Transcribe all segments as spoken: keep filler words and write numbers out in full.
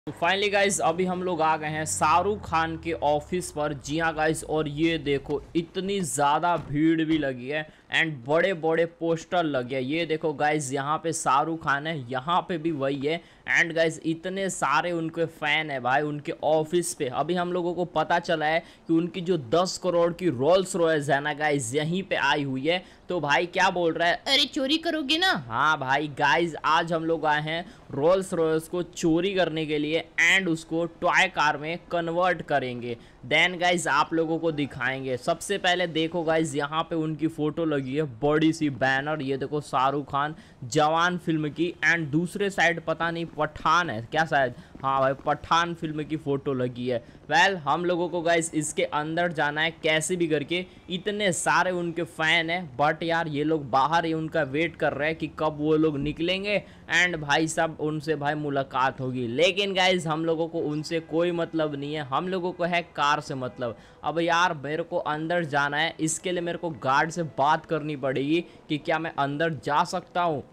तो finally guys अभी हम लोग आ गए हैं शाहरुख खान के ऑफिस पर। जी हाँ गाइज, और ये देखो इतनी ज़्यादा भीड़ भी लगी है एंड बड़े बड़े पोस्टर लगे हैं। ये देखो गाइज, यहाँ पे शाहरुख खान है, यहाँ पे भी वही है एंड गाइज इतने सारे उनके फ़ैन है भाई उनके ऑफिस पे। अभी हम लोगों को पता चला है कि उनकी जो दस करोड़ की रोल्स रॉयस है ना गाइज, यहीं पे आई हुई है। तो भाई क्या बोल रहा है, अरे चोरी करोगे ना। हाँ भाई गाइज, आज हम लोग आए हैं रोल्स रॉयस को चोरी करने के लिए एंड उसको टॉय कार में कन्वर्ट करेंगे। देन गाइज आप लोगों को दिखाएंगे। सबसे पहले देखो गाइज, यहाँ पे उनकी फोटो लगी है, बड़ी सी बैनर। ये देखो शाहरुख खान जवान फिल्म की एंड दूसरे साइड पता नहीं पठान है क्या शायद, हाँ भाई पठान फिल्म की फोटो लगी है। वेल well, हम लोगों को गाइज इसके अंदर जाना है कैसे भी करके। इतने सारे उनके फैन हैं बट यार ये लोग बाहर ही उनका वेट कर रहे हैं कि कब वो लोग निकलेंगे एंड भाई साहब उनसे भाई मुलाकात होगी। लेकिन गाइज हम लोगों को उनसे कोई मतलब नहीं है, हम लोगों को है कार से मतलब। अब यार मेरे को अंदर जाना है, इसके लिए मेरे को गार्ड से बात करनी पड़ेगी कि क्या मैं अंदर जा सकता हूँ।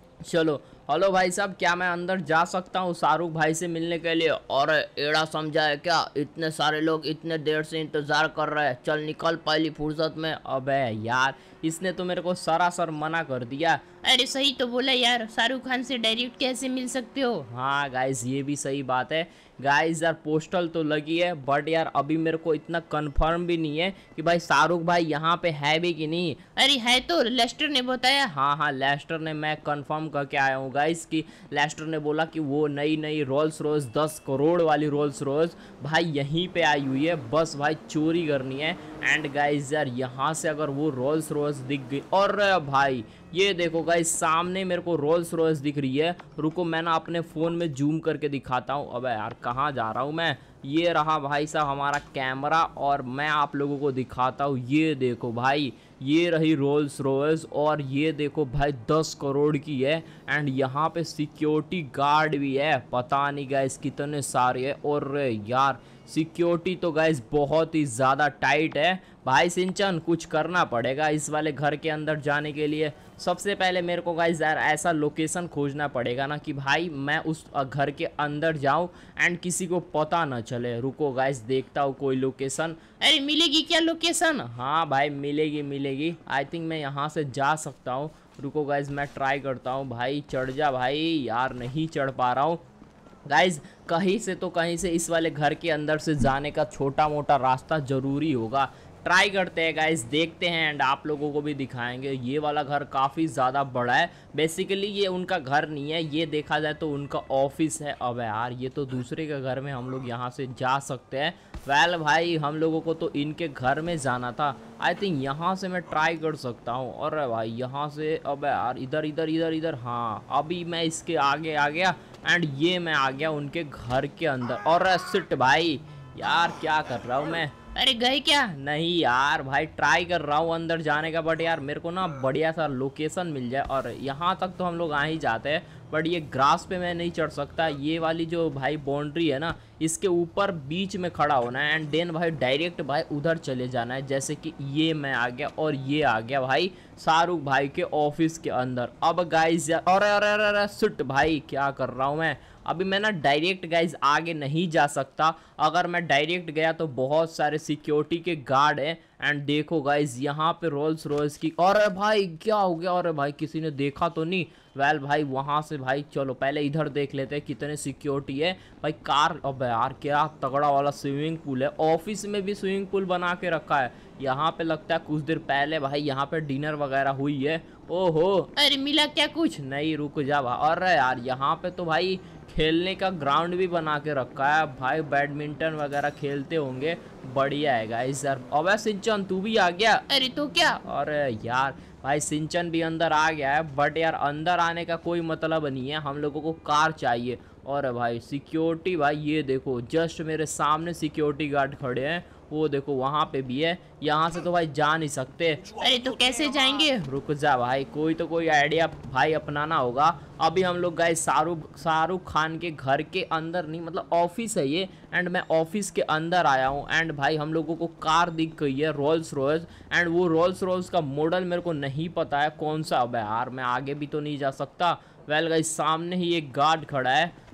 चलो हेलो भाई साहब, क्या मैं अंदर जा सकता हूँ शाहरुख भाई से मिलने के लिए? और एड़ा समझा है क्या, इतने सारे लोग इतने देर से इंतज़ार कर रहे हैं, चल निकल पहली फुर्सत में। अबे यार इसने तो मेरे को सरासर मना कर दिया। अरे सही तो बोला यार, शाहरुख खान से डायरेक्ट कैसे मिल सकते हो। हाँ गाइज ये भी सही बात है। गाइज यार पोस्टल तो लगी है बट यार अभी मेरे को इतना कंफर्म भी नहीं है कि भाई शाहरुख भाई यहाँ पे है भी कि नहीं। अरे है तो, लेस्टर ने बताया। हाँ हाँ लेस्टर ने, मैं कंफर्म करके आया हूँ गाइस कि लेस्टर ने बोला कि वो नई नई रोल्स रॉयस दस करोड़ वाली रोल्स रॉयस भाई यहीं पे आई हुई है, बस भाई चोरी करनी है। एंड गाइस यार यहाँ से अगर वो रोल्स रॉयस दिख गई, और भाई ये देखो गाइस सामने मेरे को रोल्स रॉयस दिख रही है। रुको मैं ना अपने फ़ोन में जूम करके दिखाता हूँ। अबे यार कहाँ जा रहा हूँ मैं, ये रहा भाई साहब हमारा कैमरा और मैं आप लोगों को दिखाता हूँ। ये देखो भाई, ये रही रोल्स रॉयस और ये देखो भाई दस करोड़ की है एंड यहाँ पे सिक्योरिटी गार्ड भी है, पता नहीं गाइस कितने सारे हैं। और यार सिक्योरिटी तो गाइस बहुत ही ज़्यादा टाइट है। भाई सिंचन कुछ करना पड़ेगा इस वाले घर के अंदर जाने के लिए। सबसे पहले मेरे को गाइस यार ऐसा लोकेशन खोजना पड़ेगा ना कि भाई मैं उस घर के अंदर जाऊं एंड किसी को पता ना चले। रुको गाइस देखता हूँ कोई लोकेशन। अरे मिलेगी क्या लोकेशन? हाँ भाई मिलेगी मिलेगी, आई थिंक मैं यहाँ से जा सकता हूँ। रुको गाइस मैं ट्राई करता हूँ। भाई चढ़ जा भाई, यार नहीं चढ़ पा रहा हूँ। गाइज कहीं से तो कहीं से इस वाले घर के अंदर से जाने का छोटा मोटा रास्ता ज़रूरी होगा। ट्राई करते हैं गाइस, देखते हैं एंड आप लोगों को भी दिखाएंगे। ये वाला घर काफ़ी ज़्यादा बड़ा है, बेसिकली ये उनका घर नहीं है, ये देखा जाए तो उनका ऑफिस है। अब यार ये तो दूसरे के घर में हम लोग यहाँ से जा सकते हैं। वेल भाई हम लोगों को तो इनके घर में जाना था, आई थिंक यहाँ से मैं ट्राई कर सकता हूँ। और भाई यहाँ से अब यार इधर इधर इधर इधर, हाँ अभी मैं इसके आगे आ गया एंड ये मैं आ गया उनके घर के अंदर। और सिट भाई, यार क्या कर रहा हूँ मैं? अरे गए क्या? नहीं यार भाई ट्राई कर रहा हूँ अंदर जाने का बट यार मेरे को ना बढ़िया सा लोकेशन मिल जाए। और यहाँ तक तो हम लोग आ ही जाते हैं बट ये ग्रास पे मैं नहीं चढ़ सकता। ये वाली जो भाई बाउंड्री है ना, इसके ऊपर बीच में खड़ा होना है एंड देन भाई डायरेक्ट भाई उधर चले जाना है। जैसे कि ये मैं आ गया और ये आ गया भाई शाहरुख भाई के ऑफिस के अंदर। अब गाइज और अरे अरे अरे सुट भाई क्या कर रहा हूँ मैं? अभी मैं ना डायरेक्ट गाइज आगे नहीं जा सकता, अगर मैं डायरेक्ट गया तो बहुत सारे सिक्योरिटी के गार्ड हैं। एंड देखो गाइज यहाँ पे रोल्स रॉयस की, और भाई क्या हो गया? और भाई किसी ने देखा तो नहीं? वेल भाई वहाँ से भाई चलो पहले इधर देख लेते हैं कितने सिक्योरिटी है भाई। कार, अब यार क्या तगड़ा वाला स्विमिंग पूल है, ऑफिस में भी स्विमिंग पूल बना के रखा है। यहाँ पे लगता है कुछ देर पहले भाई यहाँ पे डिनर वगैरह हुई है। ओहो अरे मिला क्या कुछ? नहीं रुक जा भाई। और यार यहाँ पे तो भाई खेलने का ग्राउंड भी बना के रखा है भाई, बैडमिंटन वगैरह खेलते होंगे, बढ़िया है गाइस यार। अबे सिंचन तू भी आ गया? अरे तो क्या? अरे यार भाई सिंचन भी अंदर आ गया है बट यार अंदर आने का कोई मतलब नहीं है, हम लोगों को कार चाहिए। और भाई सिक्योरिटी भाई ये देखो जस्ट मेरे सामने सिक्योरिटी गार्ड खड़े हैं, वो देखो वहाँ पे भी है। यहाँ से तो भाई जा नहीं सकते। अरे तो कैसे जाएंगे? रुक जा भाई, कोई तो कोई आइडिया भाई अपनाना होगा। अभी हम लोग गए शाहरुख शाहरुख खान के घर के अंदर नहीं, मतलब ऑफिस है ये एंड मैं ऑफिस के अंदर आया हूँ एंड भाई हम लोगों को कार दिख गई है रोल्स रॉयस एंड वो रोल्स रॉयस का मॉडल मेरे को नहीं पता है कौन सा। अब यार मैं आगे भी तो नहीं जा सकता। वेल गाइस सामने ही एक गार्ड खड़ा है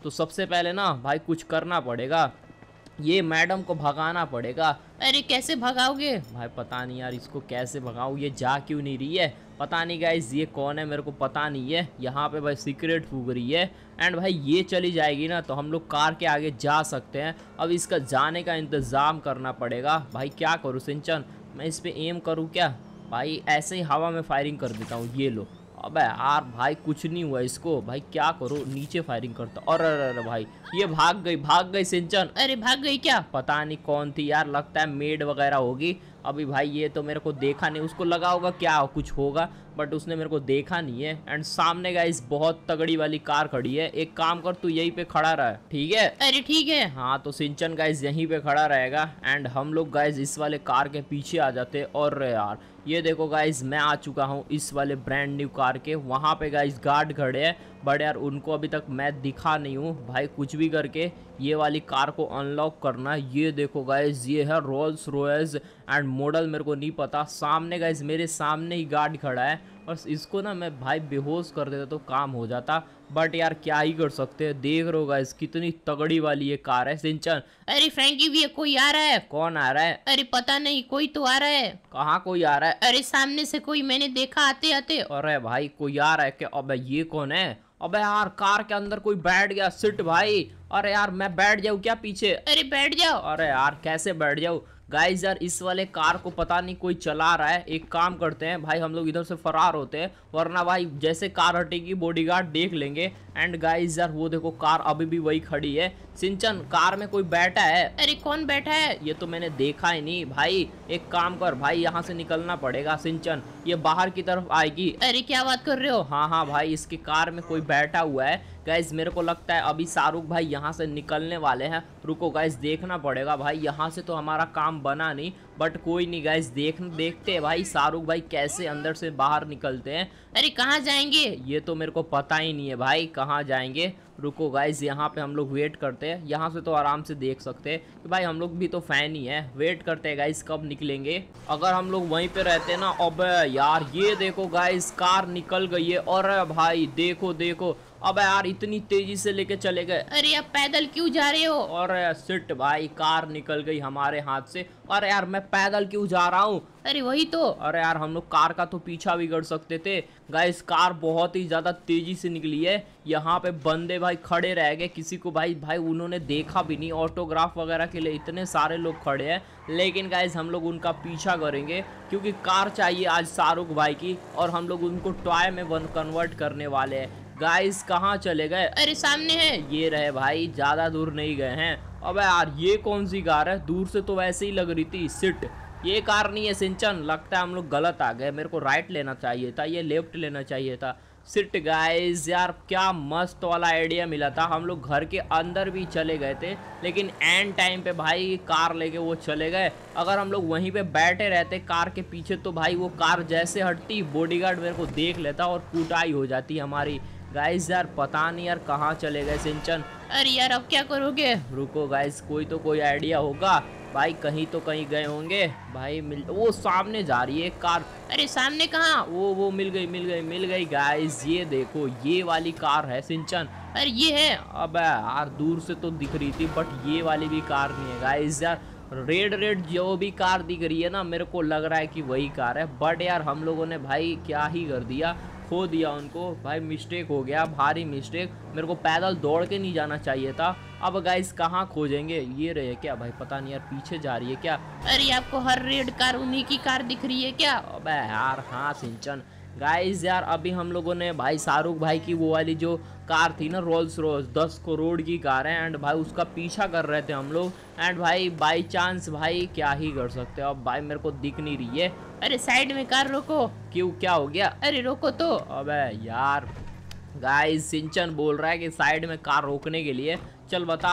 तो सबसे पहले ना भाई कुछ करना पड़ेगा, ये मैडम को भगाना पड़ेगा। अरे कैसे भगाओगे? भाई पता नहीं यार इसको कैसे भगाऊं, ये जा क्यों नहीं रही है, पता नहीं गाइस ये कौन है मेरे को पता नहीं है। यहाँ पे भाई सीक्रेट फूक रही है एंड भाई ये चली जाएगी ना तो हम लोग कार के आगे जा सकते हैं। अब इसका जाने का इंतज़ाम करना पड़ेगा। भाई क्या करूँ सिंचन, मैं इस पर एम करूँ क्या? भाई ऐसे ही हवा में फायरिंग कर देता हूँ, ये लो। अबे यार भाई कुछ नहीं हुआ इसको, भाई क्या करो, नीचे फायरिंग करता। और अरे अरे भाई ये भाग गई भाग गई सिंचन। अरे भाग गई क्या? पता नहीं कौन थी यार, लगता है मेड वगैरह होगी। अभी भाई ये तो मेरे को देखा नहीं, उसको लगा होगा क्या कुछ होगा बट उसने मेरे को देखा नहीं है। एंड सामने गाइस बहुत तगड़ी वाली कार खड़ी है, एक काम कर तू यहीं पे खड़ा रहा, ठीक है? अरे ठीक है। हाँ तो सिंचन गाइस यहीं पे खड़ा रहेगा एंड हम लोग गाइस इस वाले कार के पीछे आ जाते। और यार ये देखो गाइस मैं आ चुका हूँ इस वाले ब्रांड न्यू कार के। वहाँ पे गाइस गार्ड खड़े हैं बट यार उनको अभी तक मैं दिखा नहीं हूँ। भाई कुछ भी करके ये वाली कार को अनलॉक करना है। ये देखो गाइस ये है रोल्स रॉयस एंड मॉडल मेरे को नहीं पता। सामने गाइस मेरे सामने ही गार्ड खड़ा है, बस इसको ना मैं भाई बेहोश कर देता तो काम हो जाता बट यार क्या ही कर सकते हैं। देख रहे हो गाइस कितनी तगड़ी वाली ये कार है सिंचन। अरे फ्रैंकी भी है, कोई आ रहा है। कौन आ रहा है? अरे पता नहीं, कोई तो आ रहा है। कहाँ कोई आ रहा है? अरे सामने से कोई मैंने देखा आते आते। अरे भाई कोई आ रहा है क्या? अबे ये कौन है? अबे यार कार के अंदर कोई बैठ गया, सिट भाई। अरे यार मैं बैठ जाऊँ क्या पीछे? अरे बैठ जाओ। अरे यार कैसे बैठ जाऊँ? गाइस यार इस वाले कार को पता नहीं कोई चला रहा है। एक काम करते हैं भाई हम लोग इधर से फरार होते हैं, वरना भाई जैसे कार हटेगी बॉडीगार्ड देख लेंगे। एंड गाइस यार वो देखो कार अभी भी वही खड़ी है। सिंचन कार में कोई बैठा है? अरे कौन बैठा है? ये तो मैंने देखा ही नहीं भाई। एक काम कर भाई यहाँ से निकलना पड़ेगा सिंचन, ये बाहर की तरफ आएगी। अरे क्या बात कर रहे हो? हाँ हाँ भाई इसकी कार में कोई बैठा हुआ है। गाइज मेरे को लगता है अभी शाहरुख भाई यहाँ से निकलने वाले हैं। रुको गाइज देखना पड़ेगा भाई, यहाँ से तो हमारा काम बना नहीं बट कोई नहीं गाइज देख देखते हैं भाई शाहरुख भाई कैसे अंदर से बाहर निकलते हैं। अरे कहाँ जाएंगे? ये तो मेरे को पता ही नहीं है भाई कहाँ जाएंगे। रुको गाइज यहाँ पे हम लोग वेट करते हैं, यहाँ से तो आराम से देख सकते हैं कि भाई हम लोग भी तो फैन ही है। वेट करते हैं गाइज कब निकलेंगे। अगर हम लोग वहीं पे रहते हैं ना। अबे यार ये देखो गाइज कार निकल गई है। और भाई देखो देखो, अबे यार इतनी तेजी से लेके चले गए। अरे आप पैदल क्यों जा रहे हो? और सिट भाई कार निकल गई हमारे हाथ से। अरे यार मैं पैदल क्यों जा रहा हूँ? अरे वही तो। अरे यार हम लोग कार का तो पीछा भी कर सकते थे। गाइस कार बहुत ही ज्यादा तेजी से निकली है। यहाँ पे बंदे भाई खड़े रह गए, किसी को भाई भाई उन्होंने देखा भी नहीं। ऑटोग्राफ वगैरह के लिए इतने सारे लोग खड़े हैं, लेकिन गाइस हम लोग उनका पीछा करेंगे क्योंकि कार चाहिए आज शाहरुख भाई की और हम लोग उनको टॉय में वन कन्वर्ट करने वाले हैं। गाइस कहाँ चले गए? अरे सामने है। ये रहे भाई, ज्यादा दूर नहीं गए हैं। अबे यार ये कौन सी कार है? दूर से तो वैसे ही लग रही थी। सिट ये कार नहीं है सिंचन, लगता है हम लोग गलत आ गए। मेरे को राइट लेना चाहिए था, ये लेफ्ट लेना चाहिए था। सिट गाइस यार क्या मस्त वाला आइडिया मिला था। हम लोग घर के अंदर भी चले गए थे लेकिन एंड टाइम पे भाई कार लेके वो चले गए। अगर हम लोग वहीं पे बैठे रहते कार के पीछे तो भाई वो कार जैसे हटती बॉडीगार्ड मेरे को देख लेता और कुटाई हो जाती हमारी। गाइस यार पता नहीं यार कहाँ चले गए सिंचन। अरे यार अब क्या करोगे? रुको गाइस कोई तो कोई आइडिया होगा भाई, कहीं तो कहीं गए होंगे भाई। मिल वो सामने जा रही है कार। अरे सामने कहाँ? वो वो मिल गई मिल गई मिल गई गाइस। ये देखो ये वाली कार है सिंचन। अरे ये है। अब यार दूर से तो दिख रही थी बट ये वाली भी कार नहीं है गाइस। यार रेड रेड जो भी कार दिख रही है ना मेरे को लग रहा है कि वही कार है बट यार हम लोगों ने भाई क्या ही कर दिया, खो दिया उनको भाई। मिस्टेक हो गया, भारी मिस्टेक। मेरे को पैदल दौड़ के नहीं जाना चाहिए था। अब गाइस कहाँ खोजेंगे? ये रहे क्या भाई? पता नहीं यार पीछे जा रही है क्या? अरे आपको हर रेड कार उन्हीं की कार दिख रही है क्या? अबे यार हाँ सिंचन। गाइस यार अभी हम लोगों ने भाई शाहरुख भाई की वो वाली जो कार थी ना रोल्स रॉयस दस करोड़ की कार है एंड भाई उसका पीछा कर रहे थे हम लोग। एंड भाई बाई चांस भाई क्या ही कर सकते हो। अब भाई मेरे को दिख नहीं रही है। अरे साइड में कार रोको। क्यों क्या हो गया? अरे रोको तो। अबे यार गाइस सिंचन बोल रहा है कि साइड में कार रोकने के लिए। चल बता अब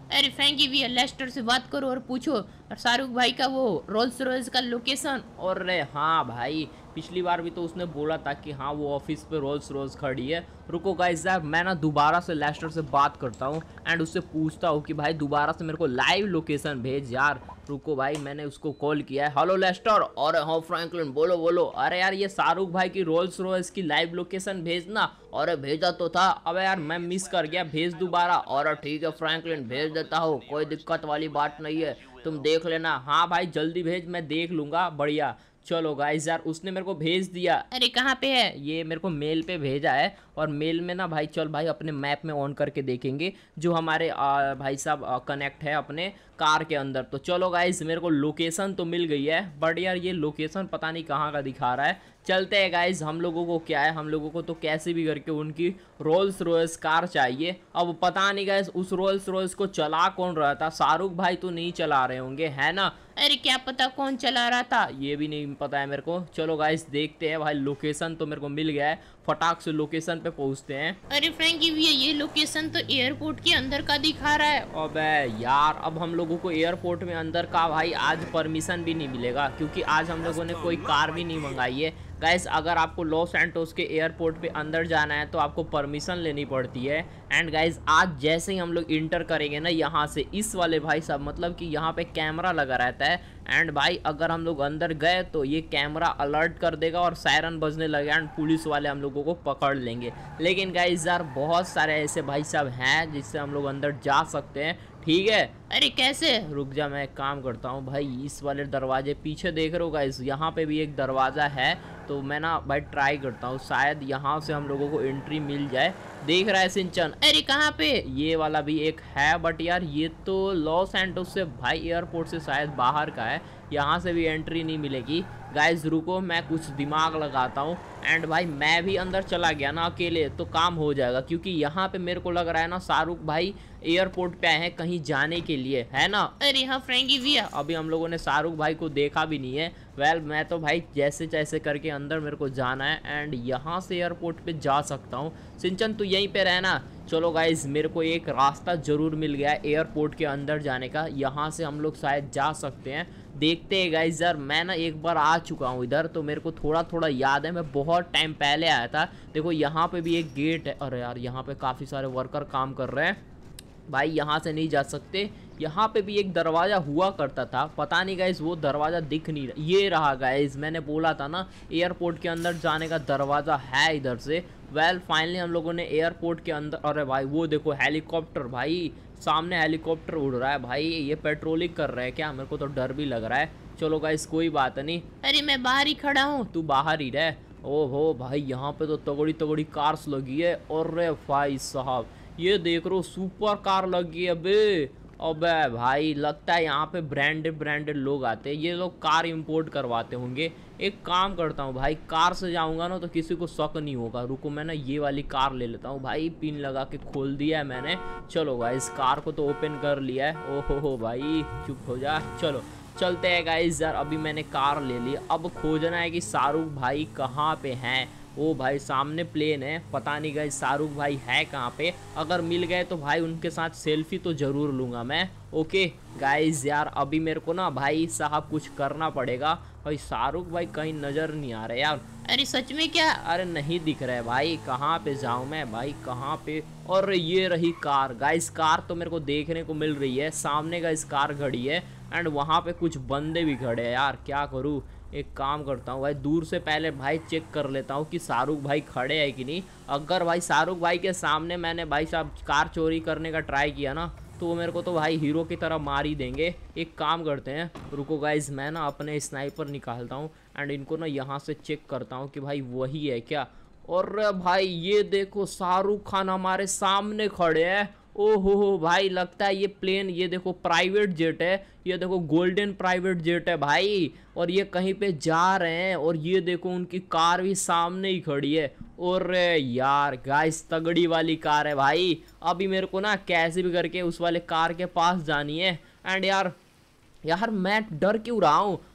अरे फ्रैंकी भैया लेस्टर से बात करो और पूछो और शाहरुख भाई का वो रोल्स रॉयस का लोकेशन। और रे हाँ भाई, पिछली बार भी तो उसने बोला था कि हाँ वो ऑफिस पे रोल्स रॉयस खड़ी है। रुको गाइस यार, मैं ना दोबारा से लेस्टर से बात करता हूँ एंड उससे पूछता हूँ कि भाई दोबारा से मेरे को लाइव लोकेशन भेज यार। रुको भाई, मैंने उसको कॉल किया है। Hello Lester. अरे हाँ फ्रैंकलिन, बोलो बोलो। अरे यार ये शाहरुख भाई की रोल्स रॉयस की लाइव लोकेशन भेजना। अरे भेजा तो था, अबे यार मैं मिस कर गया, भेज दोबारा। और ठीक है फ्रैंकलिन, भेज देता हूँ, कोई दिक्कत वाली बात नहीं है, तुम देख लेना। हाँ भाई जल्दी भेज, मैं देख लूंगा। बढ़िया। चलो गाइस यार, उसने मेरे को भेज दिया। अरे कहाँ पे है? ये मेरे को मेल पे भेजा है और मेल में ना भाई, चल भाई अपने मैप में ऑन करके देखेंगे जो हमारे आ, भाई साहब कनेक्ट है अपने कार के अंदर। तो चलो गाइस, मेरे को लोकेशन तो मिल गई है, बट यार ये लोकेशन पता नहीं कहाँ का दिखा रहा है। चलते हैं गाइस, हम लोगों को क्या है, हम लोगों को तो कैसे भी करके उनकी रोल्स रॉयस कार चाहिए। अब पता नहीं गाइस उस रोल्स रॉयस को चला कौन रहा था, शाहरुख भाई तो नहीं चला रहे होंगे, है ना? अरे क्या पता कौन चला रहा था, ये भी नहीं पता है मेरे को। चलो गाइस देखते हैं। भाई लोकेशन तो मेरे को मिल गया है, फटाक से लोकेशन पे पहुंचते हैं। अरे फ्रैंकी भैया ये लोकेशन तो एयरपोर्ट के अंदर का दिखा रहा है। अबे यार, अब हम लोगों को एयरपोर्ट में अंदर का भाई आज परमिशन भी नहीं मिलेगा, क्योंकि आज हम लोगों ने कोई कार भी नहीं मंगाई है। गाइस अगर आपको लॉस सैंटोस के एयरपोर्ट पे अंदर जाना है तो आपको परमिशन लेनी पड़ती है। एंड गाइस आज जैसे ही हम लोग इंटर करेंगे ना यहाँ से, इस वाले भाई साहब मतलब कि यहाँ पे कैमरा लगा रहता है। एंड भाई अगर हम लोग अंदर गए तो ये कैमरा अलर्ट कर देगा और सायरन बजने लगे एंड पुलिस वाले हम लोगों को पकड़ लेंगे। लेकिन गाइस यार बहुत सारे ऐसे भाई साहब हैं जिससे हम लोग अंदर जा सकते हैं, ठीक है? अरे कैसे? रुक जा, मैं एक काम करता हूँ भाई, इस वाले दरवाजे पीछे देख रहे हो गाइस, यहाँ पे भी एक दरवाज़ा है। तो मैं ना भाई ट्राई करता हूँ, शायद यहाँ से हम लोगों को एंट्री मिल जाए। देख रहा है सिंचन? अरे कहाँ पे? ये वाला भी एक है, बट यार ये तो लॉस एंटोस से भाई एयरपोर्ट से शायद बाहर का है, यहाँ से भी एंट्री नहीं मिलेगी। गाइस रुको, मैं कुछ दिमाग लगाता हूँ। एंड भाई मैं भी अंदर चला गया ना अकेले तो काम हो जाएगा, क्योंकि यहाँ पे मेरे को लग रहा है ना शाहरुख भाई एयरपोर्ट पे आए हैं कहीं जाने के लिए, है ना? अरे हाँ फ्रैंकी भैया, अभी हम लोगों ने शाहरुख भाई को देखा भी नहीं है। वेल मैं तो भाई जैसे जैसे करके अंदर मेरे को जाना है एंड यहाँ से एयरपोर्ट पे जा सकता हूँ। सिंचन तू यहीं पे रहना। चलो गाइज, मेरे को एक रास्ता ज़रूर मिल गया है एयरपोर्ट के अंदर जाने का, यहाँ से हम लोग शायद जा सकते हैं। देखते हैं गाइज यार, मैं ना एक बार आ चुका हूँ इधर तो मेरे को थोड़ा थोड़ा याद है, मैं बहुत टाइम पहले आया था। देखो यहाँ पे भी एक गेट है। अरे यार यहाँ पे काफ़ी सारे वर्कर काम कर रहे हैं भाई, यहाँ से नहीं जा सकते। यहाँ पे भी एक दरवाज़ा हुआ करता था, पता नहीं गाइज वो दरवाज़ा दिख नहीं रहा। ये रहा गाइज, मैंने बोला था ना एयरपोर्ट के अंदर जाने का दरवाज़ा है इधर से। वेल फाइनली हम लोगों ने एयरपोर्ट के अंदर, अरे भाई वो देखो हेलीकॉप्टर, भाई सामने हेलीकॉप्टर उड़ रहा है भाई, ये पेट्रोलिंग कर रहा है क्या? मेरे को तो डर भी लग रहा है। चलो गाइज कोई बात नहीं। अरे मैं बाहर ही खड़ा हूँ। तू बाहर ही रह। ओहो भाई यहाँ पे तो तगड़ी तगड़ी कार्स लगी है। और भाई साहब ये देख रो सुपर कार लगी है बे। अबे भाई लगता है यहाँ पे ब्रांडेड ब्रांडेड लोग आते हैं, ये लोग कार इंपोर्ट करवाते होंगे। एक काम करता हूँ भाई, कार से जाऊँगा ना तो किसी को शक नहीं होगा। रुको मैं ना ये वाली कार ले लेता हूँ भाई, पिन लगा के खोल दिया है मैंने। चलो भाई इस कार को तो ओपन कर लिया है। ओहो हो भाई चुप हो जा। चलो चलते हैं गाइस यार, अभी मैंने कार ले ली, अब खोजना है कि शाहरुख भाई कहाँ पे हैं। ओ भाई सामने प्लेन है, पता नहीं गाइस शाहरुख भाई है कहाँ पे। अगर मिल गए तो भाई उनके साथ सेल्फी तो ज़रूर लूँगा मैं। ओके गाइस यार, अभी मेरे को ना भाई साहब कुछ करना पड़ेगा। भाई शाहरुख भाई कहीं नज़र नहीं आ रहे यार। अरे सच में क्या? अरे नहीं दिख रहा है भाई, कहाँ पे जाऊँ मैं भाई, कहाँ पे? और ये रही कार गाइस, कार तो मेरे को देखने को मिल रही है, सामने गाइस कार खड़ी है एंड वहाँ पे कुछ बंदे भी खड़े हैं यार, क्या करूँ? एक काम करता हूँ भाई, दूर से पहले भाई चेक कर लेता हूँ कि शाहरुख भाई खड़े हैं कि नहीं। अगर भाई शाहरुख भाई के सामने मैंने भाई साहब कार चोरी करने का ट्राई किया ना तो वो मेरे को तो भाई हीरो की तरह मार ही देंगे। एक काम करते हैं, रुको गाइज मैं ना अपने स्नाइपर निकालता हूँ एंड इनको ना यहाँ से चेक करता हूँ कि भाई वही है क्या। और भाई ये देखो शाहरुख खान हमारे सामने खड़े हैं। ओहो हो भाई, लगता है ये प्लेन, ये देखो प्राइवेट जेट है, ये देखो गोल्डन प्राइवेट जेट है भाई, और ये कहीं पे जा रहे हैं। और ये देखो उनकी कार भी सामने ही खड़ी है। और यार गाइस तगड़ी वाली कार है भाई, अभी मेरे को ना कैसे भी करके उस वाले कार के पास जानी है। एंड यार यार मैं डर क्यों रहा हूँ?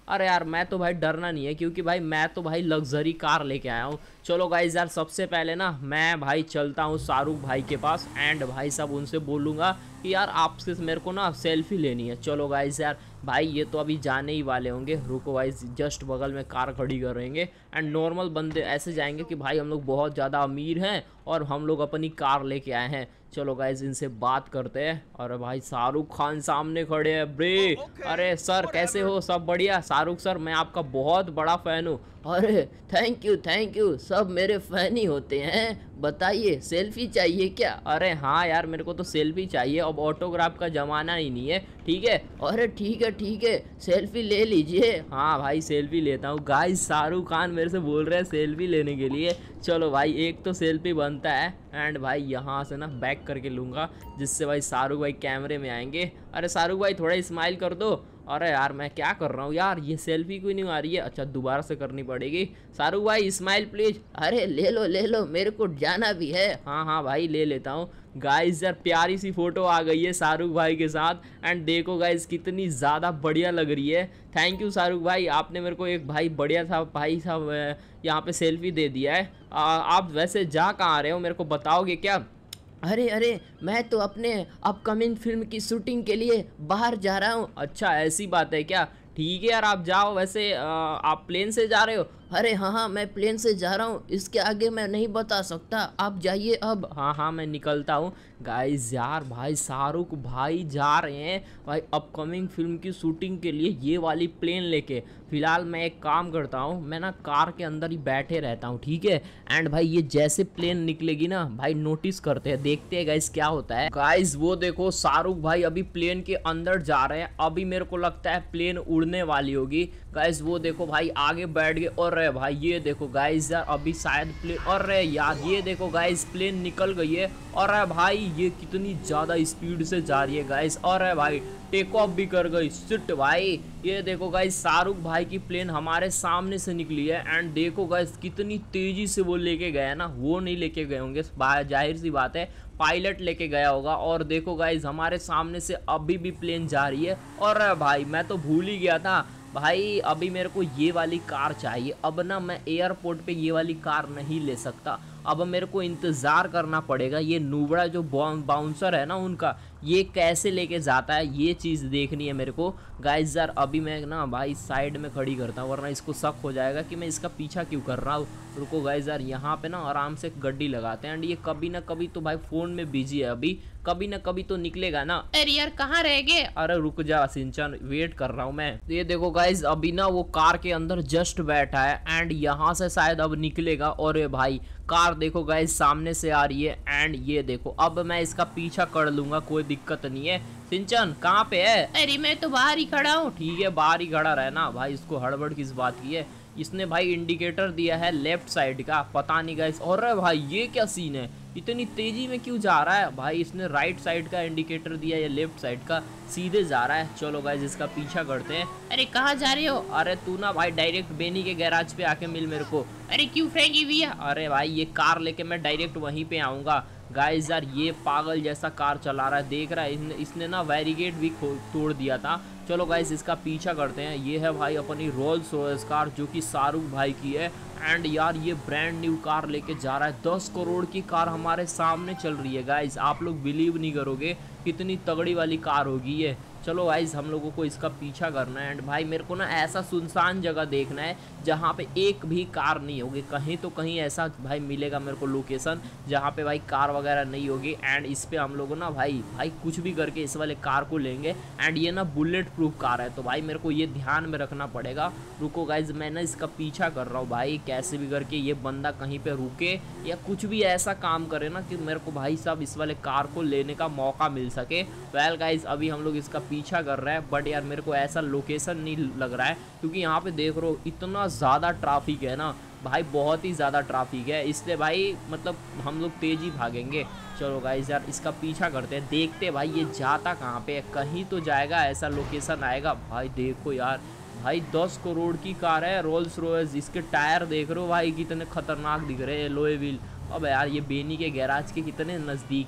अरे यार मैं तो भाई डरना नहीं है, क्योंकि भाई मैं तो भाई लग्जरी कार लेके आया हूँ। चलो गाइस यार सबसे पहले ना मैं भाई चलता हूँ शाहरुख भाई के पास, एंड भाई साहब उनसे बोलूँगा कि यार आपसे मेरे को ना सेल्फी लेनी है। चलो गाइस यार भाई ये तो अभी जाने ही वाले होंगे, रुको गाइस जस्ट बगल में कार खड़ी करेंगे, एंड नॉर्मल बंदे ऐसे जाएंगे कि भाई हम लोग बहुत ज़्यादा अमीर हैं और हम लोग अपनी कार लेके आए हैं। चलो गाइस इनसे बात करते हैं। और भाई शाहरुख खान सामने खड़े हैं ब्रे। अरे सर कैसे हो, सब बढ़िया? शाहरुख सर मैं आपका बहुत बड़ा फ़ैन हूँ। अरे थैंक यू थैंक यू, सब मेरे फ़ैन ही होते हैं। बताइए सेल्फी चाहिए क्या? अरे हाँ यार मेरे को तो सेल्फी चाहिए, अब ऑटोग्राफ का ज़माना ही नहीं है, ठीक है? अरे ठीक है ठीक है, सेल्फी ले लीजिए। हाँ भाई सेल्फी लेता हूँ। गाइस शाहरुख खान मेरे से बोल रहे हैं सेल्फी लेने के लिए। चलो भाई एक तो सेल्फी बनता है, एंड भाई यहाँ से ना बैक करके लूँगा, जिससे भाई शाहरुख भाई कैमरे में आएंगे। अरे शाहरुख भाई थोड़ा स्माइल कर दो। अरे यार मैं क्या कर रहा हूँ यार, ये सेल्फी क्यों नहीं आ रही है? अच्छा दोबारा से करनी पड़ेगी। शाहरुख भाई स्माइल प्लीज। अरे ले लो ले लो, मेरे को जाना भी है। हाँ हाँ भाई ले लेता हूँ। गाइस यार प्यारी सी फोटो आ गई है शाहरुख भाई के साथ, एंड देखो गाइस कितनी ज़्यादा बढ़िया लग रही है। थैंक यू शाहरुख भाई, आपने मेरे को एक भाई बढ़िया था भाई साहब यहाँ पे सेल्फी दे दिया है। आ, आप वैसे जा कहाँ रहे हो, मेरे को बताओगे क्या? अरे अरे मैं तो अपने अपकमिंग फिल्म की शूटिंग के लिए बाहर जा रहा हूँ। अच्छा ऐसी बात है क्या? ठीक है यार आप जाओ। वैसे आ, आप प्लेन से जा रहे हो? अरे हाँ हाँ मैं प्लेन से जा रहा हूँ, इसके आगे मैं नहीं बता सकता, आप जाइए अब। हाँ हाँ मैं निकलता हूँ। गाइस यार भाई शाहरुख भाई जा रहे हैं भाई अपकमिंग फिल्म की शूटिंग के लिए ये वाली प्लेन लेके। फिलहाल मैं एक काम करता हूँ, मैं ना कार के अंदर ही बैठे रहता हूँ, ठीक है? एंड भाई ये जैसे प्लेन निकलेगी ना भाई नोटिस करते हैं, देखते हैं गाइस क्या होता है। गाइस वो देखो शाहरुख भाई अभी प्लेन के अंदर जा रहे हैं, अभी मेरे को लगता है प्लेन उड़ने वाली होगी। गाइस वो देखो भाई आगे बैठ गए। और भाई ये देखो गाइस यार अभी शायद प्लेन, और यार ये देखो गाइस प्लेन निकल गई है। और भाई ये कितनी ज़्यादा स्पीड से जा रही है गाइस, और भाई टेक ऑफ भी कर गई। सिट भाई ये देखो गाइस शाहरुख भाई की प्लेन हमारे सामने से निकली है, एंड देखो गाइस कितनी तेजी से वो लेके गया ना, वो नहीं लेके गए होंगे, जाहिर सी बात है पायलट लेके गया होगा। और देखो गाइस हमारे सामने से अभी भी प्लेन जा रही है। और भाई मैं तो भूल ही गया था भाई, अभी मेरे को ये वाली कार चाहिए। अब ना मैं एयरपोर्ट पे ये वाली कार नहीं ले सकता, अब मेरे को इंतज़ार करना पड़ेगा। ये नूबड़ा जो बाउंसर है ना उनका, ये कैसे लेके जाता है ये चीज़ देखनी है मेरे को। गाइस यार अभी मैं ना भाई साइड में खड़ी करता हूँ, वरना इसको शक हो जाएगा कि मैं इसका पीछा क्यों कर रहा हूँ। रुको गाइस यार यहाँ पे ना आराम से गड्डी लगाते हैं, एंड ये कभी ना कभी तो भाई फ़ोन में बिजी है, अभी कभी ना कभी तो निकलेगा ना। अरे यार कहाँ रह गए? अरे रुक जा सिंचन, वेट कर रहा हूँ मैं। ये देखो गाइस अभी ना वो कार के अंदर जस्ट बैठा है, एंड यहाँ से शायद अब निकलेगा। और ये भाई कार देखो गाइस सामने से आ रही है, एंड ये देखो अब मैं इसका पीछा कर लूंगा, कोई दिक्कत नहीं है। सिंचन कहाँ पे है? अरे मैं तो बाहर ही खड़ा हूँ। ठीक है बाहर ही खड़ा रहना भाई, इसको हड़बड़ किस बात की है? इसने भाई इंडिकेटर दिया है लेफ्ट साइड का, पता नहीं गाइस। और भाई ये क्या सीन है, इतनी तेजी में क्यों जा रहा है भाई? इसने राइट साइड का इंडिकेटर दिया या लेफ्ट साइड का, सीधे जा रहा है। चलो गाइस इसका पीछा करते हैं। अरे कहाँ जा रहे हो? अरे तू ना भाई डायरेक्ट बेनी के गैराज पे आके मिल मेरे को। अरे क्यों फ्रेंकी भैया? अरे भाई ये कार लेके मैं डायरेक्ट वहीं पे आऊँगा। गाइस यार ये पागल जैसा कार चला रहा है, देख रहा है इसने, इसने ना बैरिकेड भी तोड़ दिया था। चलो गाइस इसका पीछा करते हैं। ये है भाई अपनी रोल्स रॉयस कार जो कि शाहरुख भाई की है, एंड यार ये ब्रांड न्यू कार लेके जा रहा है। दस करोड़ की कार हमारे सामने चल रही है गाइस, आप लोग बिलीव नहीं करोगे कितनी तगड़ी वाली कार होगी ये। चलो गाइस हम लोगों को इसका पीछा करना है, एंड भाई मेरे को ना ऐसा सुनसान जगह देखना है जहाँ पे एक भी कार नहीं होगी। कहीं तो कहीं ऐसा भाई मिलेगा मेरे को लोकेशन जहाँ पे भाई कार वगैरह नहीं होगी, एंड इस पे हम लोग ना भाई भाई कुछ भी करके इस वाले कार को लेंगे। एंड ये ना बुलेट प्रूफ कार है, तो भाई मेरे को ये ध्यान में रखना पड़ेगा। रुको गाइज मैं ना इसका पीछा कर रहा हूँ भाई, कैसे भी करके ये बंदा कहीं पे रुके या कुछ भी ऐसा काम करे ना कि मेरे को भाई साहब इस वाले कार को लेने का मौका मिल सके। वेल गाइज अभी हम लोग इसका पीछा कर रहे हैं, बट यार मेरे को ऐसा लोकेशन नहीं लग रहा है, क्योंकि यहाँ पे देख रहे हो इतना ज़्यादा ट्रैफिक है ना भाई, बहुत ही ज़्यादा ट्रैफिक है, इसलिए भाई मतलब हम लोग तेज़ी भागेंगे। चलो गाइस यार इसका पीछा करते हैं, देखते हैं भाई ये जाता कहाँ पे है, कहीं तो जाएगा, ऐसा लोकेशन आएगा। भाई देखो यार भाई दस करोड़ की कार है रोल्स रॉयस, इसके टायर देख रहे हो भाई कितने खतरनाक दिख रहे हैं, लोहे व्हील। अब यार ये बेनी के गैराज के कितने नज़दीक है,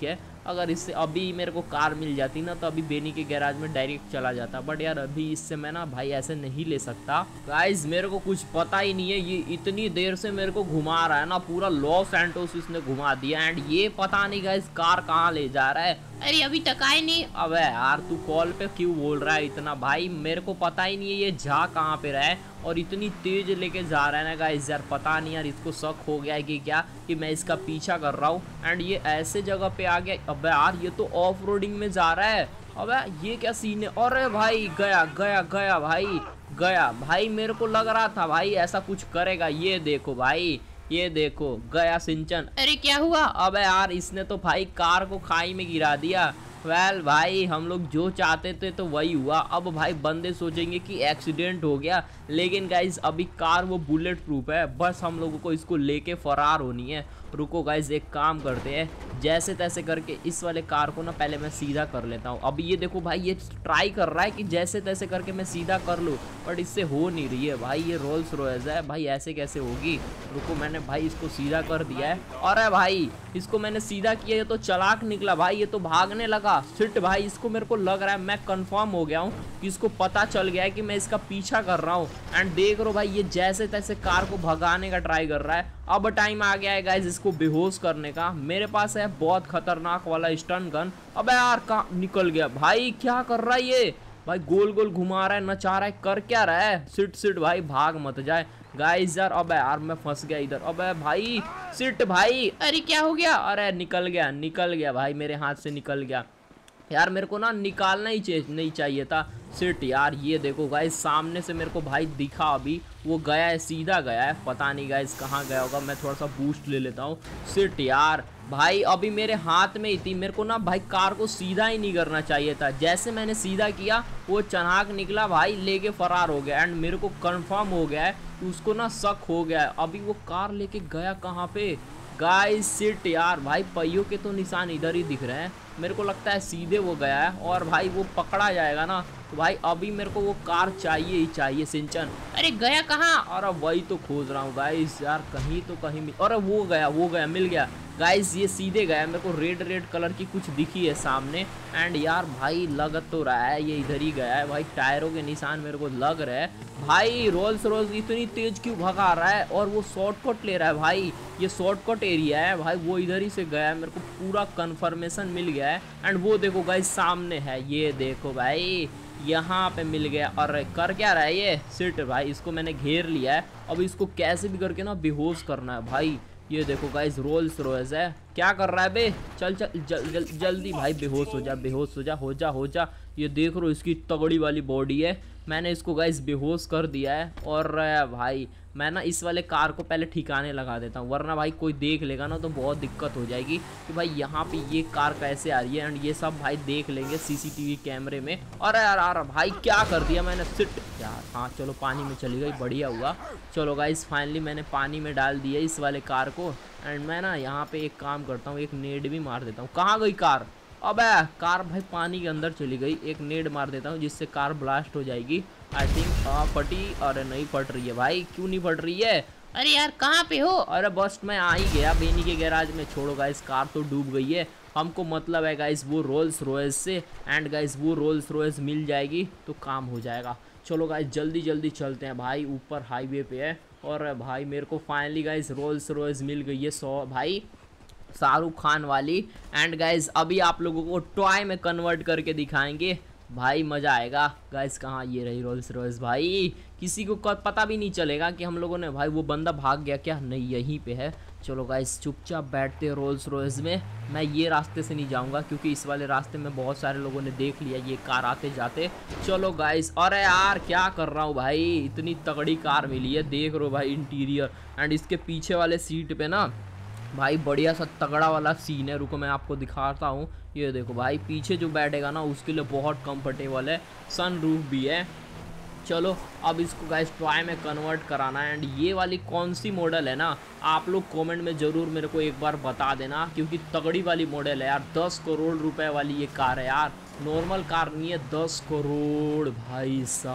अगर इससे अभी मेरे को कार मिल जाती ना तो अभी बेनी के गैराज में डायरेक्ट चला जाता, बट यार अभी इससे मैं ना भाई ऐसे नहीं ले सकता। गाइस मेरे को कुछ पता ही नहीं है, ये इतनी देर से मेरे को घुमा रहा है ना, पूरा लॉस सैंटोस इसने घुमा दिया एंड ये पता नहीं गाइस कार कहाँ ले जा रहा है। अरे अभी तक आए नहीं। अबे यार तू कॉल पे क्यों बोल रहा है इतना भाई, मेरे को पता ही नहीं है ये जा कहाँ पे रहा है और इतनी तेज लेके जा रहा है ना गाइस, यार पता नहीं यार इसको शक हो गया है कि क्या कि मैं इसका पीछा कर रहा हूँ एंड ये ऐसे जगह पे आ गया। अबे यार ये तो ऑफ रोडिंग में जा रहा है। अबे ये क्या सीन है, अरे भाई गया गया गया भाई गया भाई, मेरे को लग रहा था भाई ऐसा कुछ करेगा। ये देखो भाई, ये देखो गया सिंचन। अरे क्या हुआ? अबे यार इसने तो भाई कार को खाई में गिरा दिया। वेल भाई हम लोग जो चाहते थे तो वही हुआ। अब भाई बंदे सोचेंगे कि एक्सीडेंट हो गया, लेकिन गाइज अभी कार वो बुलेट प्रूफ है, बस हम लोगों को इसको लेके फरार होनी है। रुको गाइज एक काम करते हैं, जैसे तैसे करके इस वाले कार को ना पहले मैं सीधा कर लेता हूँ। अभी ये देखो भाई ये ट्राई कर रहा है कि जैसे तैसे करके मैं सीधा कर लूँ, बट इससे हो नहीं रही है भाई। ये रोल्स रॉयस है भाई, ऐसे कैसे होगी। रुको मैंने भाई इसको सीधा कर दिया है। अरे भाई इसको मैंने सीधा किया, ये तो चालाक निकला भाई, ये तो भागने लगा। सिट भाई इसको मेरे को लग रहा है, मैं कंफर्म हो गया हूँ कि इसको पता चल गया है कि मैं इसका पीछा कर रहा हूँ। एंड देख रो भाई ये जैसे तैसे कार को भगाने का ट्राई कर रहा है। अब टाइम आ गया है गाइस इसको बेहोश करने का। मेरे पास है बहुत खतरनाक वाला स्टन गन। अबे यार कहाँ निकल गया भाई, क्या कर रहा है ये भाई, गोल गोल घुमा रहा है, नचा रहा है, कर क्या रहा है। सिट सिट भाई भाग मत जाए गाइस यार। अबे यार मैं फंस गया इधर। अबे भाई सिट भाई, अरे क्या हो गया? अरे निकल गया निकल गया भाई, मेरे हाथ से निकल गया यार। मेरे को ना निकालना ही चे, नहीं चाहिए था। सिट यार ये देखो गाइस सामने से मेरे को भाई दिखा, अभी वो गया है, सीधा गया है, पता नहीं गाइस कहाँ गया होगा। मैं थोड़ा सा बूस्ट ले लेता हूँ। सिट यार भाई अभी मेरे हाथ में ही थी, मेरे को ना भाई कार को सीधा ही नहीं करना चाहिए था। जैसे मैंने सीधा किया वो चनाक निकला भाई, लेके फरार हो गया। एंड मेरे को कंफर्म हो गया है कि उसको ना शक हो गया है। अभी वो कार लेके गया कहाँ पे गाइस। सिट यार भाई पहियों के तो निशान इधर ही दिख रहे हैं, मेरे को लगता है सीधे वो गया है और भाई वो पकड़ा जाएगा ना तो भाई अभी मेरे को वो कार चाहिए ही चाहिए सिंचन। अरे गया कहाँ? अरे वही तो खोज रहा हूँ गाइस यार, कहीं तो कहीं मिल, अरे वो गया वो गया मिल गया गाइस, ये सीधे गया। मेरे को रेड रेड कलर की कुछ दिखी है सामने एंड यार भाई लग तो रहा है ये इधर ही गया है भाई, टायरों के निशान मेरे को लग रहा है भाई। रोल्स रॉयस इतनी तेज क्यों भगा रहा है और वो शॉर्टकट ले रहा है भाई, ये शॉर्टकट एरिया है भाई, वो इधर ही से गया है, मेरे को पूरा कंफर्मेशन मिल गया है। एंड वो देखो गाइस सामने है, ये देखो भाई यहाँ पे मिल गया। और कर क्या रहा है ये सिट भाई, इसको मैंने घेर लिया है, अब इसको कैसे भी करके ना बेहोश करना है भाई। ये देखो गाइस रोल्स रॉयस है, क्या कर रहा है बे, चल चल जल, जल, जल्दी भाई बेहोश हो जा बेहोश हो जा हो जा हो जा। ये देख रो इसकी तगड़ी वाली बॉडी है, मैंने इसको गाइस बेहोश कर दिया है। और भाई मैं ना इस वाले कार को पहले ठिकाने लगा देता हूँ, वरना भाई कोई देख लेगा ना तो बहुत दिक्कत हो जाएगी कि भाई यहाँ पे ये कार कैसे आ रही है। एंड ये सब भाई देख लेंगे सीसीटीवी कैमरे में। अरे यार यार भाई क्या कर दिया मैंने, सिट यार। हाँ चलो पानी में चली गई, बढ़िया हुआ। चलो गाइस फाइनली मैंने पानी में डाल दिया इस वाले कार को। एंड मैं ना यहाँ पे एक काम करता हूँ, एक नेड भी मार देता हूँ। कहाँ गई कार? अबे कार भाई पानी के अंदर चली गई। एक नेड मार देता हूँ जिससे कार ब्लास्ट हो जाएगी आई थिंक। हाँ फटी, अरे नहीं फट रही है भाई, क्यों नहीं फट रही है? अरे यार कहाँ पे हो? अरे बस मैं आ ही गया बेनी के गैराज में। छोड़ो गाइस कार तो डूब गई है, हमको मतलब है गाइस वो रोल्स रॉयस से। एंड गाइस वो रोल्स रॉयस मिल जाएगी तो काम हो जाएगा। चलो गाइस जल्दी जल्दी चलते हैं भाई, ऊपर हाईवे पे है। और भाई मेरे को फाइनली गाइस रोल्स रॉयस मिल गई है सौ भाई शाहरुख खान वाली। एंड गाइस अभी आप लोगों को टॉय में कन्वर्ट करके दिखाएंगे भाई, मज़ा आएगा। गाइस कहाँ, ये रही रोल्स रॉयस भाई, किसी को पता भी नहीं चलेगा कि हम लोगों ने, भाई वो बंदा भाग गया क्या? नहीं यहीं पे है। चलो गाइस चुपचाप बैठते हैं रोल्स रॉयस में। मैं ये रास्ते से नहीं जाऊंगा क्योंकि इस वाले रास्ते में बहुत सारे लोगों ने देख लिया ये कार आते जाते। चलो गाइस, अरे यार क्या कर रहा हूँ भाई, इतनी तगड़ी कार मिली है, देख रो भाई इंटीरियर। एंड इसके पीछे वाले सीट पे ना भाई बढ़िया सा तगड़ा वाला सीन है, रुको मैं आपको दिखाता हूँ। ये देखो भाई पीछे जो बैठेगा ना उसके लिए बहुत कंफर्टेबल है, सन रूफ भी है। चलो अब इसको गाइस टॉय में कन्वर्ट कराना है। एंड ये वाली कौन सी मॉडल है ना, आप लोग कमेंट में ज़रूर मेरे को एक बार बता देना, क्योंकि तगड़ी वाली मॉडल है यार। दस करोड़ रुपए वाली ये कार है यार, नॉर्मल कार नहीं है, दस करोड़ भाई साहब।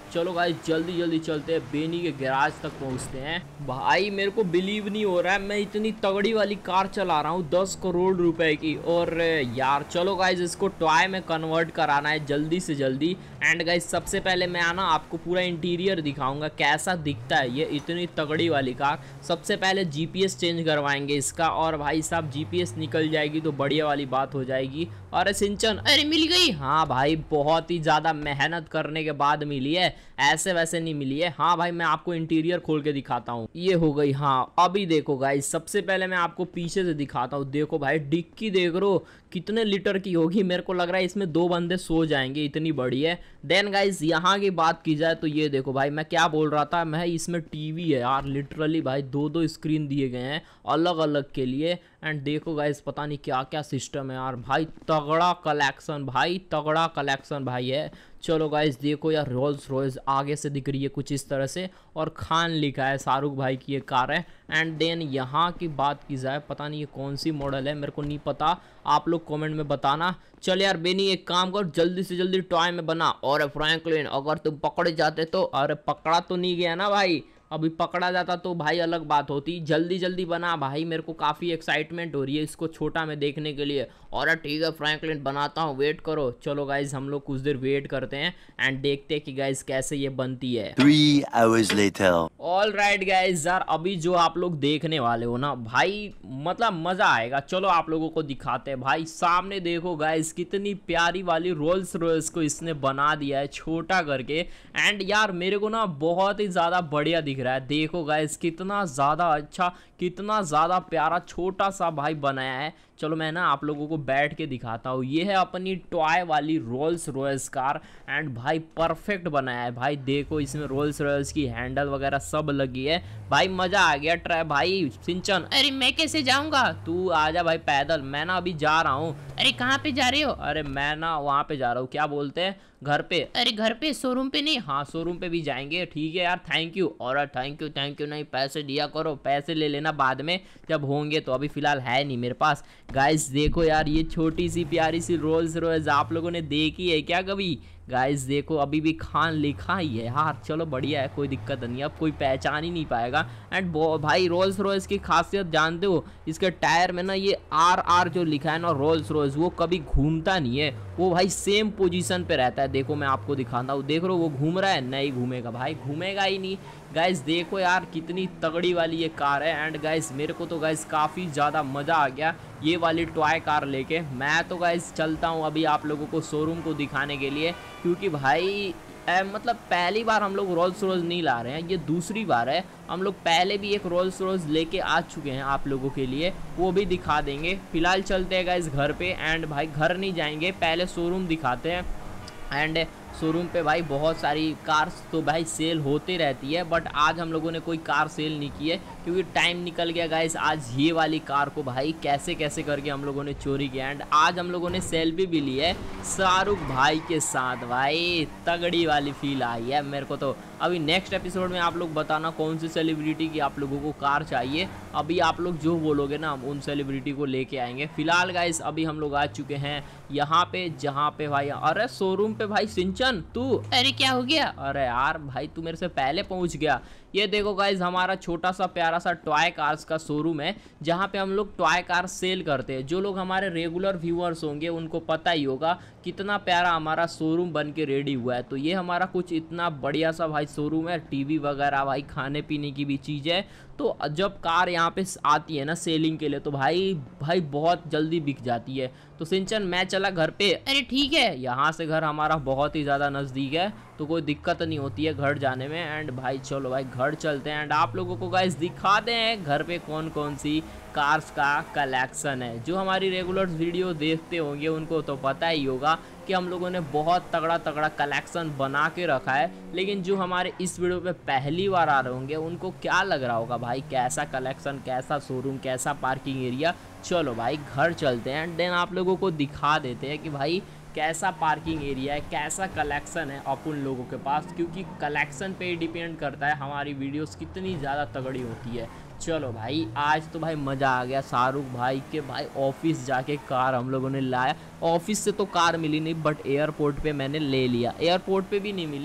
चलो गाइस जल्दी जल्दी चलते हैं, बेनी के गैराज तक पहुंचते हैं। भाई मेरे को बिलीव नहीं हो रहा है, मैं इतनी तगड़ी वाली कार चला रहा हूँ दस करोड़ रुपए की। और यार चलो गाइस इसको टॉय में कन्वर्ट कराना है जल्दी से जल्दी। एंड गाइस सबसे पहले मैं आना आपको पूरा इंटीरियर दिखाऊंगा कैसा दिखता है ये इतनी तगड़ी वाली कार। सबसे पहले जीपीएस चेंज करवाएंगे इसका, और भाई साहब जीपीएस निकल जाएगी तो बढ़िया वाली बात हो जाएगी। अरे सिंचन, अरे मिल गई। हाँ भाई बहुत ही ज़्यादा मेहनत करने के बाद मिली है, ऐसे वैसे नहीं मिली है। हाँ भाई मैं आपको इंटीरियर खोल के दिखाता हूँ, ये हो गई। हाँ अभी देखो गाइस सबसे पहले मैं आपको पीछे से दिखाता हूँ। देखो भाई डिक्की देख रहे हो कितने लीटर की होगी, मेरे को लग रहा है इसमें दो बंदे सो जाएंगे, इतनी बड़ी है। देन गाइस यहाँ की बात की जाए तो ये देखो भाई मैं क्या बोल रहा था, मैं इसमें टीवी है यार, लिटरली भाई दो दो स्क्रीन दिए गए हैं अलग अलग के लिए। एंड देखो गाइस पता नहीं क्या क्या सिस्टम है यार, भाई तगड़ा कलेक्शन, भाई तगड़ा कलेक्शन भाई है। चलो गाइस देखो यार रोल्स रॉयस आगे से दिख रही है कुछ इस तरह से, और खान लिखा है, शाहरुख भाई की ये कार है। एंड देन यहाँ की बात की जाए पता नहीं ये कौन सी मॉडल है, मेरे को नहीं पता, आप लोग कमेंट में बताना। चल यार बेनी एक काम कर, जल्दी से जल्दी टॉय में बना। और फ्रैंकलिन अगर तुम पकड़े जाते तो, अरे पकड़ा तो नहीं गया ना भाई, अभी पकड़ा जाता तो भाई अलग बात होती। जल्दी जल्दी बना भाई, मेरे को काफ़ी एक्साइटमेंट हो रही है इसको छोटा में देखने के लिए। और ठीक है फ्रैंकलिन बनाता हूँ, वेट करो। चलो गाइज हम लोग कुछ देर वेट करते हैं एंड देखते हैं कि गाइज कैसे ये बनती है। Three hours later. All right guys यार अभी जो आप लोग देखने वाले हो ना भाई मतलब मज़ा आएगा। चलो आप लोगों को दिखाते हैं। भाई सामने देखो गाइज कितनी प्यारी वाली रोल्स रॉयस को इसने बना दिया है छोटा करके। एंड यार मेरे को ना बहुत ही ज़्यादा बढ़िया दिख रहा है। देखो गाइस कितना ज़्यादा अच्छा, कितना ज़्यादा प्यारा छोटा सा भाई बनाया है। चलो मैं ना आप लोगों को बैठ के दिखाता हूँ। ये है अपनी टॉय वाली रोल्स रॉयस कार एंड भाई परफेक्ट बनाया है भाई। देखो इसमें रोल्स रॉयस की हैंडल वगैरह सब लगी है भाई, मज़ा आ गया। ट्राई भाई सिंचन, अरे मैं कैसे जाऊंगा? तू आजा भाई पैदल, मैं ना अभी जा रहा हूँ। अरे कहाँ पे जा रहे हो? अरे मैं ना वहाँ पे जा रहा हूँ, क्या बोलते हैं घर पे। अरे घर पे, शोरूम पे नहीं? हाँ शोरूम पे भी जाएंगे। ठीक है यार थैंक यू। और थैंक यू थैंक यू नहीं, पैसे दिया करो, पैसे ले लेना बाद में जब होंगे, तो अभी फ़िलहाल है नहीं मेरे पास। गाइस देखो यार ये छोटी सी प्यारी सी रोल्स रॉयस आप लोगों ने देखी है क्या कभी? गाइस देखो अभी भी खान लिखा ही है यार। चलो बढ़िया है, कोई दिक्कत नहीं, अब कोई पहचान ही नहीं पाएगा। एंड भाई रोल्स रॉयस की खासियत जानते हो, इसके टायर में ना ये आर आर जो लिखा है ना रोल्स रॉयस, वो कभी घूमता नहीं है, वो भाई सेम पोजीशन पे रहता है। देखो मैं आपको दिखाता हूँ, देख लो वो घूम रहा है, नहीं घूमेगा भाई, घूमेगा ही नहीं। गाइस देखो यार कितनी तगड़ी वाली ये कार है। एंड गाइस मेरे को तो गाइस काफ़ी ज़्यादा मज़ा आ गया ये वाली टॉय कार लेके। मैं तो गाइस चलता हूँ अभी आप लोगों को शोरूम को दिखाने के लिए, क्योंकि भाई ए, मतलब पहली बार हम लोग रोल्स रॉयस नहीं ला रहे हैं, ये दूसरी बार है। हम लोग पहले भी एक रोल्स रॉयस लेके आ चुके हैं आप लोगों के लिए, वो भी दिखा देंगे। फिलहाल चलते हैं गाइस घर पे। एंड भाई घर नहीं जाएंगे, पहले शोरूम दिखाते हैं। एंड शोरूम पे भाई बहुत सारी कार्स तो भाई सेल होती रहती है, बट आज हम लोगों ने कोई कार सेल नहीं की है क्योंकि टाइम निकल गया गाइस। आज ये वाली कार को भाई कैसे कैसे करके हम लोगों ने चोरी किया। एंड आज हम लोगों ने सेल्फी भी ली है शाहरुख भाई के साथ, भाई तगड़ी वाली फील आई है मेरे को तो। अभी नेक्स्ट एपिसोड में आप लोग बताना कौन सी सेलिब्रिटी की आप लोगों को कार चाहिए, अभी आप लोग जो बोलोगे ना हम उन सेलिब्रिटी को लेके आएंगे। फिलहाल गाइस अभी हम लोग आ चुके हैं यहाँ पे जहाँ पे भाई, अरे शोरूम पे भाई सिंचन तू, अरे क्या हो गया? अरे यार भाई तू मेरे से पहले पहुंच गया। ये देखो गाइज हमारा छोटा सा प्यारा सा टॉय कार्स का शोरूम है जहाँ पे हम लोग टॉय कार सेल करते हैं। जो लोग हमारे रेगुलर व्यूअर्स होंगे उनको पता ही होगा कितना प्यारा हमारा शोरूम बन के रेडी हुआ है। तो ये हमारा कुछ इतना बढ़िया सा भाई शोरूम है, टीवी वगैरह भाई खाने पीने की भी चीज़ है। तो जब कार यहाँ पे आती है ना सेलिंग के लिए तो भाई भाई बहुत जल्दी बिक जाती है। तो सिंचन मैं चला घर पे। अरे ठीक है, यहाँ से घर हमारा बहुत ही ज़्यादा नज़दीक है तो कोई दिक्कत नहीं होती है घर जाने में। एंड भाई चलो भाई घर चलते हैं एंड आप लोगों को गाइस दिखाते हैं घर पे कौन कौन सी कार्स का कलेक्शन है। जो हमारी रेगुलर वीडियो देखते होंगे उनको तो पता ही होगा कि हम लोगों ने बहुत तगड़ा तगड़ा कलेक्शन बना के रखा है, लेकिन जो हमारे इस वीडियो पे पहली बार आ रहे होंगे उनको क्या लग रहा होगा भाई कैसा कलेक्शन, कैसा शोरूम, कैसा पार्किंग एरिया। चलो भाई घर चलते हैं एंड देन आप लोगों को दिखा देते हैं कि भाई कैसा पार्किंग एरिया है, कैसा कलेक्शन है अपन लोगों के पास, क्योंकि कलेक्शन पे ही डिपेंड करता है हमारी वीडियोस कितनी ज़्यादा तगड़ी होती है। चलो भाई आज तो भाई मज़ा आ गया। शाहरुख भाई के भाई ऑफिस जाके कार हम लोगों ने लाया। ऑफिस से तो कार मिली नहीं बट एयरपोर्ट पे मैंने ले लिया। एयरपोर्ट पे भी नहीं मिली,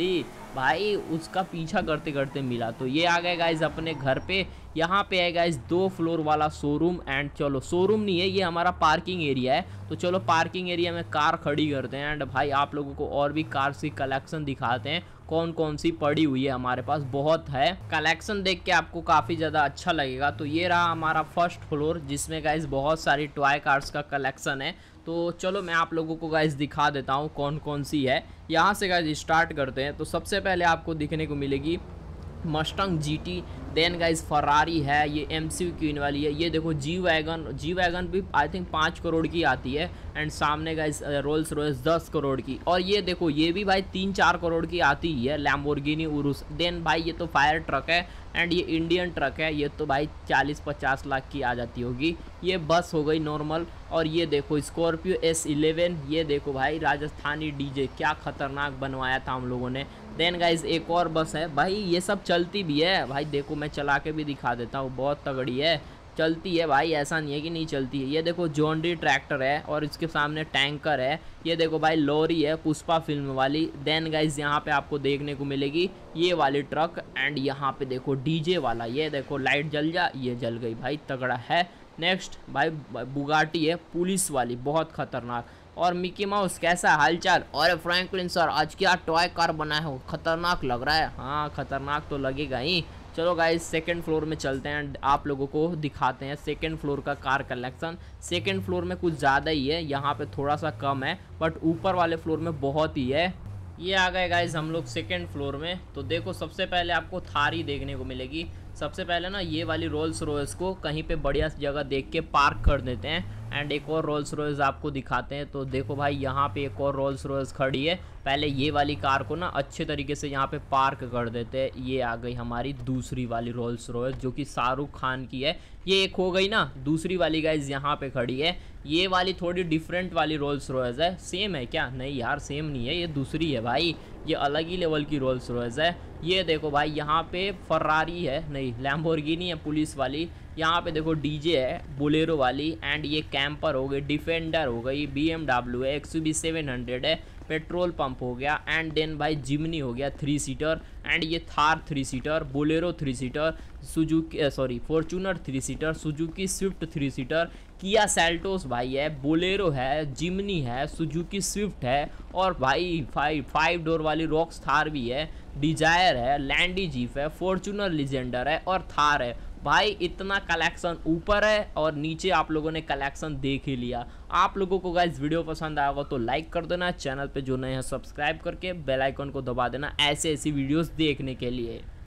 भाई उसका पीछा करते करते मिला। तो ये आ गए गाइज अपने घर पे। यहाँ पे है गाइज दो फ्लोर वाला शोरूम। एंड चलो शोरूम नहीं है, ये हमारा पार्किंग एरिया है। तो चलो पार्किंग एरिया में कार खड़ी करते हैं। एंड भाई आप लोगों को और भी कार की कलेक्शन दिखाते हैं, कौन कौन सी पड़ी हुई है हमारे पास, बहुत है कलेक्शन। देख के आपको काफ़ी ज़्यादा अच्छा लगेगा। तो ये रहा हमारा फर्स्ट फ्लोर, जिसमें गाइज बहुत सारी टॉय कार्स का कलेक्शन है। तो चलो मैं आप लोगों को गाइज दिखा देता हूँ कौन कौन सी है। यहाँ से गाइज स्टार्ट करते हैं। तो सबसे पहले आपको दिखने को मिलेगी Mustang GT. Then guys Ferrari है, ये एम सी क्वीन वाली है। ये देखो जी वैगन, जी वैगन भी आई थिंक पाँच करोड़ की आती है। एंड सामने गाइज रोल्स रॉयस दस करोड़ की। और ये देखो ये भी भाई तीन चार करोड़ की आती ही है, लैम्बोर्गिनी उरुस। देन भाई ये तो फायर ट्रक है। एंड ये इंडियन ट्रक है, ये तो भाई चालीस पचास लाख की आ जाती होगी। ये बस हो गई नॉर्मल। और ये देखो स्कॉर्पियो एस इलेवन। ये देखो भाई राजस्थानी डीजे, क्या खतरनाक बनवाया था हम लोगों ने। देन गाइज एक और बस है भाई, ये सब चलती भी है भाई, देखो मैं चला के भी दिखा देता हूँ, बहुत तगड़ी है, चलती है भाई, ऐसा नहीं है कि नहीं चलती है। ये देखो जॉन्डी ट्रैक्टर है और इसके सामने टैंकर है। ये देखो भाई लॉरी है, पुष्पा फिल्म वाली। देन गाइज यहाँ पे आपको देखने को मिलेगी ये वाली ट्रक। एंड यहाँ पे देखो डीजे वाला, ये देखो लाइट जल जा, ये जल गई भाई, तगड़ा है। नेक्स्ट भाई बुगाटी है पुलिस वाली, बहुत खतरनाक। और मिकी माउस कैसा हालचाल? और फ्रैंकलिन सर आज क्या टॉय कार बनाए हो, खतरनाक लग रहा है। हाँ खतरनाक तो लगेगा ही। चलो गाइस सेकंड फ्लोर में चलते हैं, आप लोगों को दिखाते हैं सेकंड फ्लोर का कार कलेक्शन। सेकंड फ्लोर में कुछ ज़्यादा ही है, यहाँ पे थोड़ा सा कम है, बट ऊपर वाले फ्लोर में बहुत ही है। ये आ गए गाइज हम लोग सेकंड फ्लोर में। तो देखो सबसे पहले आपको थारी देखने को मिलेगी। सबसे पहले ना ये वाली रोल्स रॉयस को कहीं पे बढ़िया जगह देख के पार्क कर देते हैं। एंड एक और रोल्स रॉयस आपको दिखाते हैं। तो देखो भाई यहाँ पे एक और रोल्स रॉयस खड़ी है। पहले ये वाली कार को ना अच्छे तरीके से यहाँ पे पार्क कर देते हैं। ये आ गई हमारी दूसरी वाली रोल्स रॉयस, जो कि शाहरुख खान की है। ये एक हो गई ना, दूसरी वाली गाइज यहाँ पे खड़ी है। ये वाली थोड़ी डिफरेंट वाली रोल्स रॉयस है। सेम है क्या? नहीं यार सेम नहीं है, ये दूसरी है भाई, ये अलग ही लेवल की रोल्स रॉयस है। ये देखो भाई यहाँ पे फरारी है, नहीं लैम्बोर्गिनी है पुलिस वाली। यहाँ पे देखो डीजे है बोलेरो वाली। एंड ये कैंपर हो गई, डिफेंडर हो गई, बी एम डब्ल्यू है, X U V seven hundred है, पेट्रोल पंप हो गया। एंड देन भाई जिमनी हो गया थ्री सीटर। एंड ये Thar three seater, Bolero three seater, Suzuki sorry Fortuner three seater, Suzuki Swift three seater, Kia Seltos भाई है, बोलेरो है, जिमनी है, सुजुकी स्विफ्ट है। और भाई फाइव फाइव डोर वाली रॉक्स थार भी है, डिजायर है, लैंडी जीप है, फॉर्चूनर लिजेंडर है और थार है। भाई इतना कलेक्शन ऊपर है और नीचे आप लोगों ने कलेक्शन देख ही लिया। आप लोगों को गाइस वीडियो पसंद आया होगा तो लाइक कर देना, चैनल पे जो नए हैं सब्सक्राइब करके बेल आइकन को दबा देना ऐसे ऐसी वीडियोस देखने के लिए।